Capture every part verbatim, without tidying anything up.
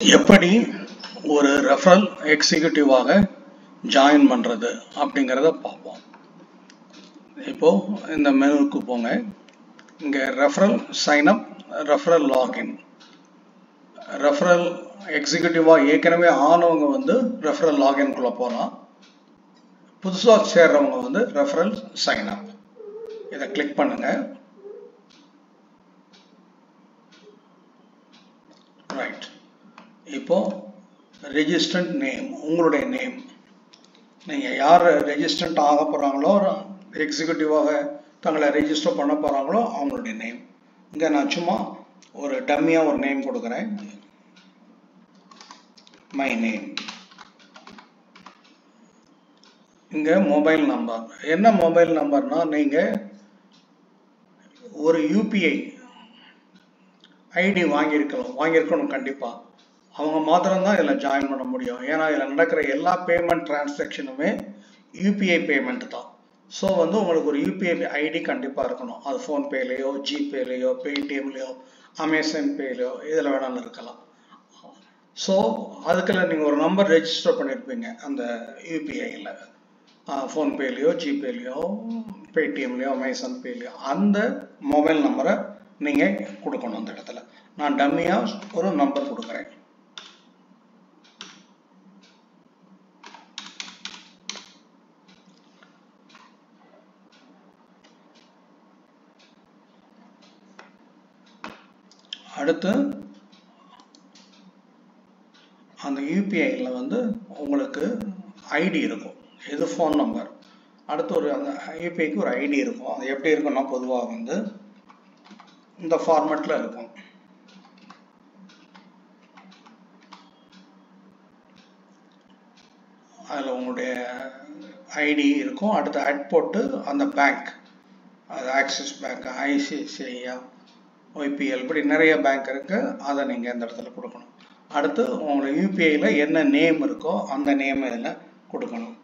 எப்படி ஒரு referral எக்ஸிக்யூட்டிவாக join பண்ணுறது அப்படிங்கிறத பார்ப்போம். இப்போ இந்த மெனுவுக்கு போங்க. இங்கே referral sign up, referral login. Referral எக்ஸிக்யூட்டிவாக ஏற்கனவே ஆனவங்க வந்து ரெஃபரல் லாகின்குள்ளே போகலாம். புதுசாக சேர்றவங்க வந்து ரெஃபரல் சைன்அப். இதை கிளிக் பண்ணுங்க. ரைட். இப்போ ரெஜிஸ்டன்ட் நேம், உங்களுடைய நேம், நீங்கள் யார் ரெஜிஸ்டன்ட் ஆக போகிறாங்களோ, எக்ஸிக்யூட்டிவாக தங்களை ரெஜிஸ்டர் பண்ண போகிறாங்களோ அவங்களுடைய நேம். இங்கே நான் சும்மா ஒரு டம்மியாக ஒரு நேம் கொடுக்குறேன். My name. இங்கே மொபைல் நம்பர். என்ன மொபைல் நம்பர்னா, நீங்கள் ஒரு யூபிஐ ஐடி வாங்கியிருக்கலாம் வாங்கியிருக்கணும் கண்டிப்பாக. அவங்க மாத்திரம்தான் இதில் ஜாயின் பண்ண முடியும். ஏன்னா இதில் நடக்கிற எல்லா பேமெண்ட் டிரான்சாக்ஷனுமே யூபிஐ பேமெண்ட் தான். ஸோ வந்து உங்களுக்கு ஒரு யூபிஐ ஐடி கண்டிப்பாக இருக்கணும். அது ஃபோன்பேலேயோ, ஜிபேலேயோ, பேடிஎம்லேயோ, அமேசான் பேலையோ இதில் வேணாலும் இருக்கலாம். ஸோ அதுக்குள்ள நீங்கள் ஒரு நம்பர் ரெஜிஸ்டர் பண்ணியிருப்பீங்க அந்த யூபிஐயில், ஃபோன்பேலேயோ, ஜிபேலேயோ, பேடிஎம்லேயோ, அமேசான் பேலையோ. அந்த மொபைல் நம்பரை நீங்கள் கொடுக்கணும். அந்த இடத்துல நான் டம்மியாக ஒரு நம்பர் கொடுக்குறேன். அடுத்து அந்த யூபிஐயில் வந்து உங்களுக்கு ஐடி இருக்கும். இது ஃபோன் நம்பர். அடுத்து ஒரு அந்த யூபிஐக்கு ஒரு ஐடி இருக்கும். அது எப்படி இருக்குன்னா, பொதுவாக வந்து இந்த ஃபார்மேட்டில் இருக்கும். அதில் உங்களுடைய ஐடி இருக்கும். அடுத்து ஆட் போட்டு அந்த பேங்க், அது ஆக்சிஸ் பேங்க், ஐசிஐசிஐ, ஒய்பிஎல், இப்படி நிறைய பேங்க் இருக்குது. அதை நீங்கள் இந்த இடத்துல கொடுக்கணும். அடுத்து உங்களை யூபிஐயில் என்ன நேம் இருக்கோ அந்த நேம் இதில் கொடுக்கணும்.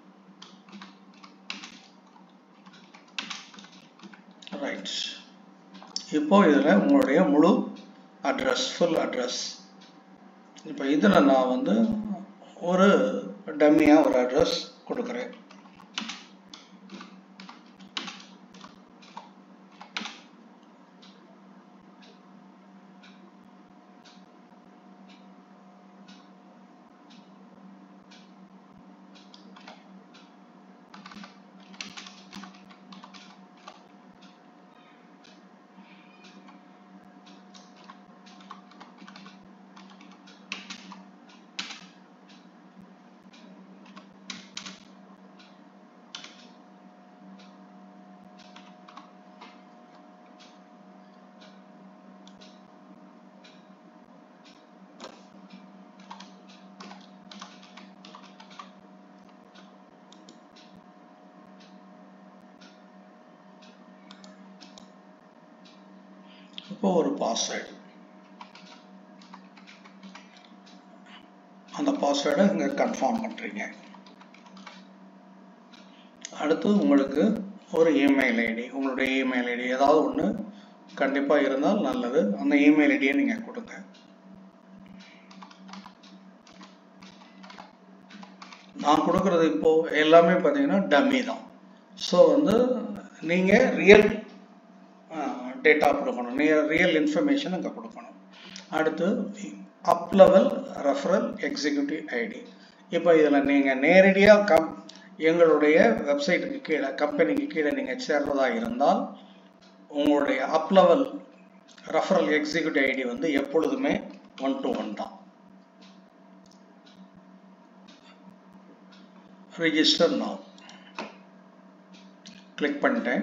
ரைட். இப்போ இதில் உங்களுடைய முழு அட்ரஸ், ஃபுல் அட்ரஸ். இப்போ இதில் நான் வந்து ஒரு டம்மியாக ஒரு அட்ரஸ் கொடுக்குறேன். இப்போ ஒரு பாஸ்வேர்டு, அந்த பாஸ்வேர்டை இங்கே கன்ஃபார்ம் பண்ணுறீங்க. அடுத்து உங்களுக்கு ஒரு இமெயில் ஐடி, உங்களுடைய இமெயில் ஐடி ஏதாவது ஒன்று கண்டிப்பாக இருந்தால் நல்லது. அந்த இமெயில் ஐடியை நீங்கள் கொடுங்க. நான் கொடுக்குறது இப்போது எல்லாமே பார்த்தீங்கன்னா டம்மி தான். ஸோ வந்து நீங்கள் ரியல் டேட்டா கொடுக்கணும், ரியல் இன்ஃபர்மேஷன் அங்கே கொடுக்கணும். அடுத்து up level referral executive ID. இப்போ இதில் நீங்கள் நேரடியாக கம் எங்களுடைய வெப்சைட்டுக்கு கீழே, கம்பெனிக்கு கீழே நீங்கள் சேர்றதா இருந்தால் உங்களுடைய up level referral executive ID வந்து எப்பொழுதுமே ஒன் டு ஒன் தான். ரிஜிஸ்டர் நவ் கிளிக் பண்ணிட்டேன்.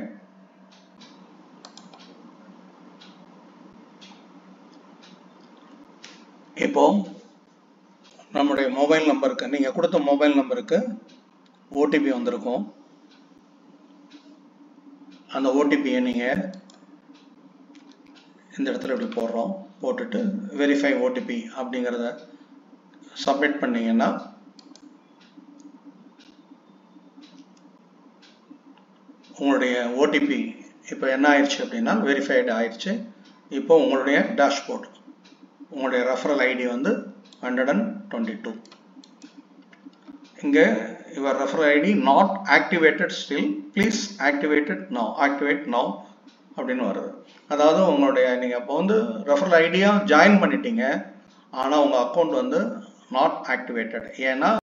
இப்போ நம்முடைய மொபைல் நம்பருக்கு, நீங்கள் கொடுத்த மொபைல் நம்பருக்கு ஓடிபி வந்திருக்கும். அந்த ஓடிபியை நீங்கள் இந்த இடத்துல இப்படி போடுறோம். போட்டுட்டு வெரிஃபை ஓடிபி அப்படிங்கிறத சப்மிட் பண்ணீங்கன்னா உங்களுடைய ஓடிபி இப்போ என்ன ஆயிடுச்சு அப்படின்னா வெரிஃபைடு ஆயிடுச்சு. இப்போ உங்களுடைய டேஷ்போர்ட், உங்களுடைய ரெஃபரல் ஐடி வந்து hundred twenty-two. இங்க your referral I D not activated still, please activate it now, activate now அப்படின்னு வருது. அதாவது உங்களுடைய நீங்க இப்போ வந்து ரெஃபரல் ஐடியா ஜாயின் பண்ணிட்டீங்க, ஆனா உங்க அக்கௌண்ட் வந்து நாட் ஆக்டிவேட்டட். ஏன்னா